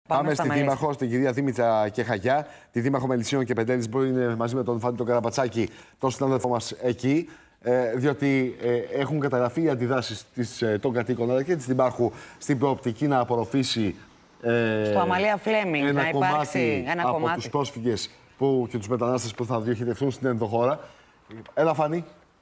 Πάμε στη δήμαρχο, στην κυρία Δήμητρα Κεχαγιά, τη δήμαρχο Μελισσίων και Πεντέλης, που είναι μαζί με τον Φάνη τον Καραμπατσάκη, τον συνάδελφό μας εκεί, διότι έχουν καταγραφεί οι αντιδράσεις των κατοίκων αλλά και της δημάρχου στην προοπτική να απορροφήσει στο Αμαλία Φλέμινγκ ένα να υπάρξει ένα από κομμάτι τους πρόσφυγες και τους μετανάστες που θα διοχετευτούν στην ενδοχώρα. Έλα, Φάνη.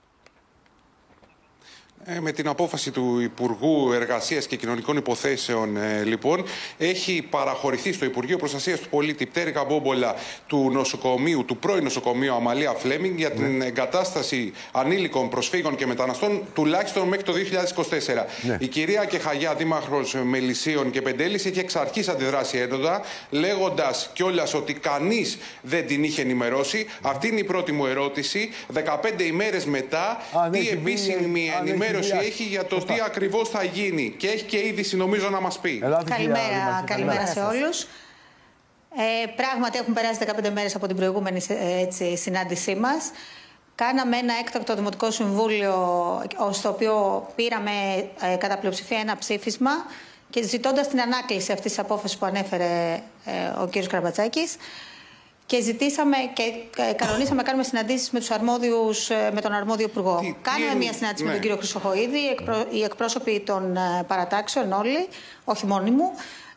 Με την απόφαση του Υπουργού Εργασίας και Κοινωνικών Υποθέσεων, λοιπόν, έχει παραχωρηθεί στο Υπουργείο Προστασίας του Πολίτη Πτέρυγα Μπόμπολα του πρώην νοσοκομείου Αμαλία Φλέμινγκ για την εγκατάσταση ανήλικων προσφύγων και μεταναστών τουλάχιστον μέχρι το 2024. Ναι. Η κυρία Κεχαγιά, δήμαρχος Μελισσίων και Πεντέλης, έχει εξ αρχής αντιδράσει έντονα, λέγοντας κιόλας ότι κανείς δεν την είχε ενημερώσει. Αυτή είναι η πρώτη μου ερώτηση. 15 ημέρες μετά, τι επίσημη ενημέρωση έχει για το τι ακριβώς θα γίνει, και έχει και είδηση νομίζω να μας πει. Καλημέρα σε όλους. Πράγματι έχουν περάσει 15 μέρες από την προηγούμενη συνάντησή μας. Κάναμε ένα έκτακτο Δημοτικό Συμβούλιο, στο οποίο πήραμε κατά πλειοψηφία ένα ψήφισμα και ζητώντας την ανάκληση αυτής της απόφασης που ανέφερε ο κ. Καραμπατσάκης. Και ζητήσαμε και κανονίσαμε να κάνουμε συναντήσεις με τον αρμόδιο υπουργό. Κάναμε μια συνάντηση με τον κύριο Χρυσοχοΐδη, οι εκπρόσωποι των παρατάξεων όλοι, όχι μόνοι μου,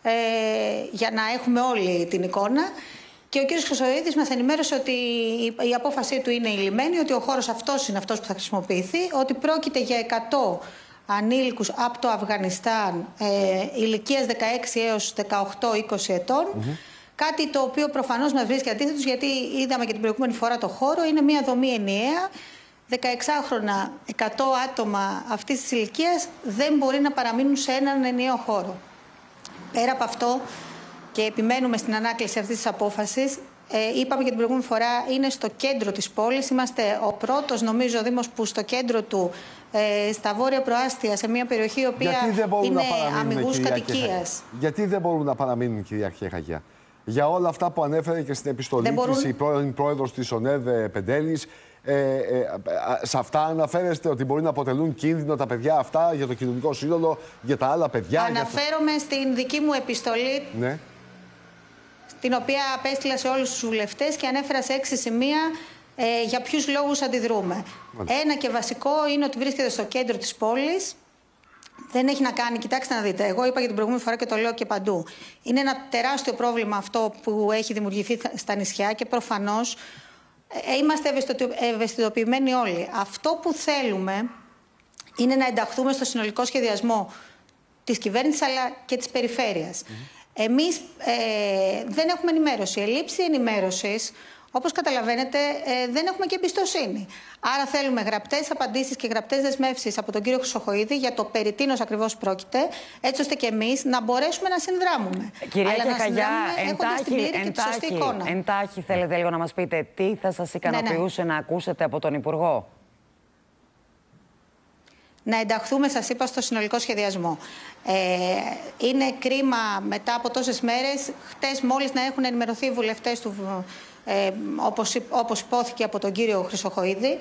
για να έχουμε όλη την εικόνα. Και ο κύριος Χρυσοχοΐδης μας ενημέρωσε ότι η απόφασή του είναι ηλυμένη, ότι ο χώρος αυτός είναι αυτός που θα χρησιμοποιηθεί, ότι πρόκειται για 100 ανήλικους από το Αφγανιστάν ηλικίας 16 έως 18-20 ετών. Κάτι το οποίο προφανώς μας βρίσκει αντίθετος, γιατί είδαμε και την προηγούμενη φορά το χώρο. Είναι μια δομή ενιαία. 16χρονα, 100 άτομα αυτής της ηλικίας δεν μπορεί να παραμείνουν σε έναν ενιαίο χώρο. Πέρα από αυτό, και επιμένουμε στην ανάκληση αυτής της απόφασης, είπαμε και την προηγούμενη φορά, είναι στο κέντρο της πόλης. Είμαστε ο πρώτος, νομίζω, δήμος που στο κέντρο του, στα βόρεια προάστια, σε μια περιοχή η οποία είναι αμιγούς κατοικίας. Γιατί δεν μπορούν να παραμείνουν, κυρία Κεχαγιά? Για όλα αυτά που ανέφερε και στην επιστολή της η πρώην πρόεδρος της ΟΝΕΔ Πεντέλης, σε αυτά αναφέρεστε ότι μπορεί να αποτελούν κίνδυνο τα παιδιά αυτά για το κοινωνικό σύνολο, για τα άλλα παιδιά? Αναφέρομαι στην δική μου επιστολή, ναι, την οποία απέστειλα σε όλους τους βουλευτές και ανέφερα σε 6 σημεία για ποιους λόγους αντιδρούμε. Ένα και βασικό είναι ότι βρίσκεται στο κέντρο της πόλης. Δεν έχει να κάνει, κοιτάξτε να δείτε, εγώ είπα για την προηγούμενη φορά και το λέω και παντού. Είναι ένα τεράστιο πρόβλημα αυτό που έχει δημιουργηθεί στα νησιά και προφανώς είμαστε ευαισθητοποιημένοι όλοι. Αυτό που θέλουμε είναι να ενταχθούμε στο συνολικό σχεδιασμό της κυβέρνησης αλλά και της περιφέρειας. Εμείς δεν έχουμε ενημέρωση. Ελλείψη ενημέρωσης, όπως καταλαβαίνετε, δεν έχουμε και εμπιστοσύνη. Άρα θέλουμε γραπτές απαντήσεις και γραπτές δεσμεύσεις από τον κύριο Χρυσοχοΐδη για το περί τίνος ακριβώς πρόκειται, έτσι ώστε και εμείς να μπορέσουμε να συνδράμουμε. Κυρία Κεχαγιά, εντάχει θέλετε λίγο να μας πείτε τι θα σας ικανοποιούσε να ακούσετε από τον Υπουργό? Να ενταχθούμε, σας είπα, στο συνολικό σχεδιασμό. Είναι κρίμα μετά από τόσες μέρες, χτες μόλις να έχουν ενημερωθεί οι βουλευτές του, όπως υπόθηκε από τον κύριο Χρυσοχοΐδη,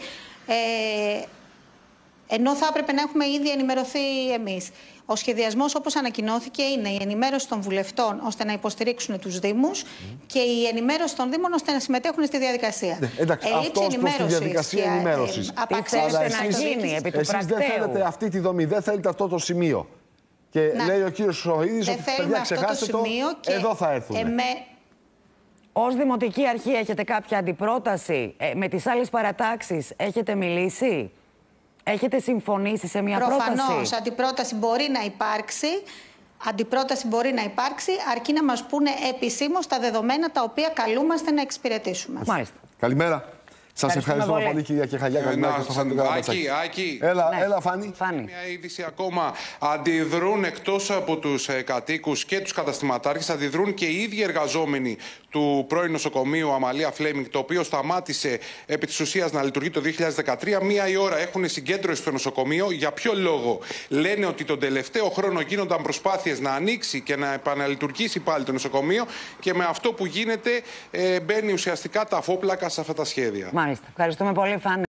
ενώ θα έπρεπε να έχουμε ήδη ενημερωθεί εμείς. Ο σχεδιασμός, όπως ανακοινώθηκε, είναι η ενημέρωση των βουλευτών ώστε να υποστηρίξουν τους Δήμους και η ενημέρωση των Δήμων ώστε να συμμετέχουν στη διαδικασία. Εντάξει, αυτό προς τη διαδικασία ενημέρωσης. Τι θέλετε να γίνει επί του πρακτέου? Εσείς δεν θέλετε αυτή τη δομή, δεν θέλετε αυτό το σημείο. Και λέει ο κύριος Χρυσοχοΐδης ότι παιδιά ξεχάστε το, εδώ θα έρθουν. Ως Δημοτική Αρχή έχετε κάποια αντιπρόταση? Με τις άλλες παρατάξεις έχετε μιλήσει? Έχετε συμφωνήσει σε μια πρόταση? Προφανώς αντιπρόταση μπορεί να υπάρξει. Αντιπρόταση μπορεί να υπάρξει, αρκεί να μας πούνε επισήμως τα δεδομένα τα οποία καλούμαστε να εξυπηρετήσουμε. Μάλιστα. Καλημέρα. Σας ευχαριστώ πολύ, κυρία Κεχαγιά. Καλημέρα και στο Φάνη τον Καραμπατσάκη. Έλα, Φάνη. Μια είδηση ακόμα. Αντιδρούν εκτός από τους κατοίκους και τους καταστηματάρχες, αντιδρούν και οι ίδιοι εργαζόμενοι του πρώην νοσοκομείου Αμαλία Φλέμινγκ, το οποίο σταμάτησε επί της ουσίας να λειτουργεί το 2013. Μία η ώρα έχουν συγκέντρωση στο νοσοκομείο. Για ποιο λόγο? Λένε ότι τον τελευταίο χρόνο γίνονταν προσπάθειες να ανοίξει και να επαναλειτουργήσει πάλι το νοσοκομείο και με αυτό που γίνεται μπαίνει ουσιαστικά τα αφόπλακα σε αυτά τα σχέδια. Μάλιστα. Ευχαριστούμε πολύ, Φάνη.